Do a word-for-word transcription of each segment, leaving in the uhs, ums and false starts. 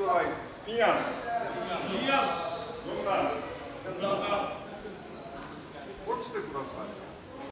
ださい。ピンアン。ピンアン。よんだん。落ちてください。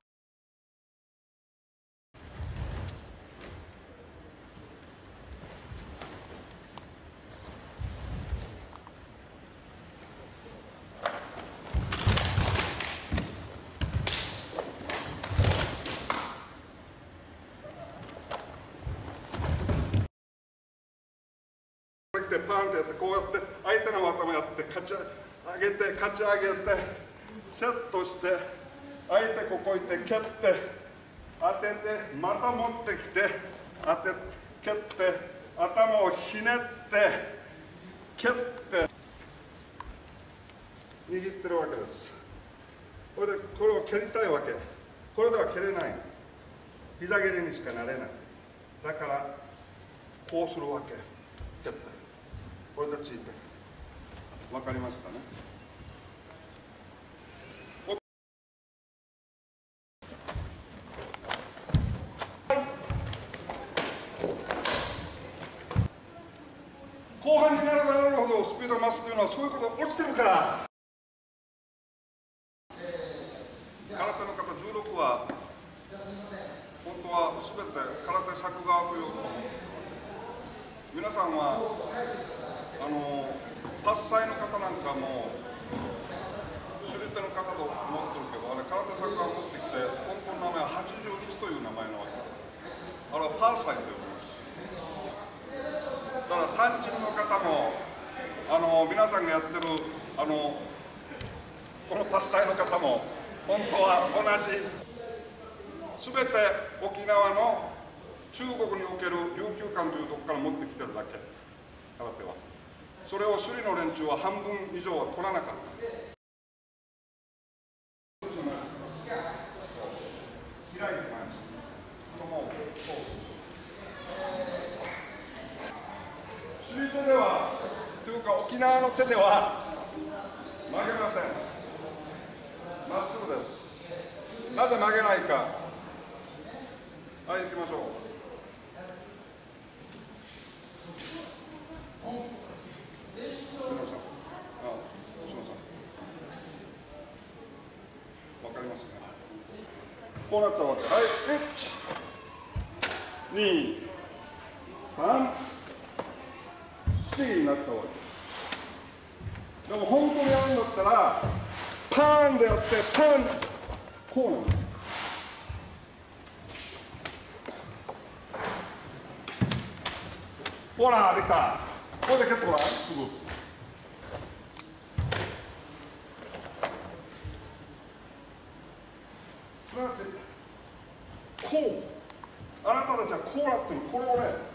パーンってやってこうやって相手の頭やって勝ち上げて勝ち上げてセットして相手ここ行って蹴って当ててまた持ってきて当て蹴って頭をひねって蹴って握ってるわけです。これでこれを蹴りたいわけ。これでは蹴れない。膝蹴りにしかなれない。だからこうするわけ。蹴って。これでついて分かりましたね。後半になればなるほどスピードが増すというのはそういうことが起きてるから。空手の方じゅうろくは本当はすべて空手作画という皆さんはあのはっさいの方なんかも手裏手の方と思ってるけど、あれ空手作家を持ってきて本当の名前ははちじゅういちという名前なわけ。あれはパーサイと呼びます。だから三鎮の方もあの皆さんがやってるあのこのパッサイの方も本当は同じ全て沖縄の中国における琉球館というところから持ってきてるだけ。空手はそれを首里の連中は半分以上は取らなかった。開いてます。首里手ではというか沖縄の手では曲げません。まっすぐです。なぜ曲げないか。はい、行きましょう。わかりますかね。こうなっちゃうわけ。はい、いち、に、さん、よんになったわけ。でも本当にやるんだったらパーンでやってパーンこうなんです。ほらできた。これで蹴ってごらんすぐ。すなわちこうあなたたちはこうなってる。これをね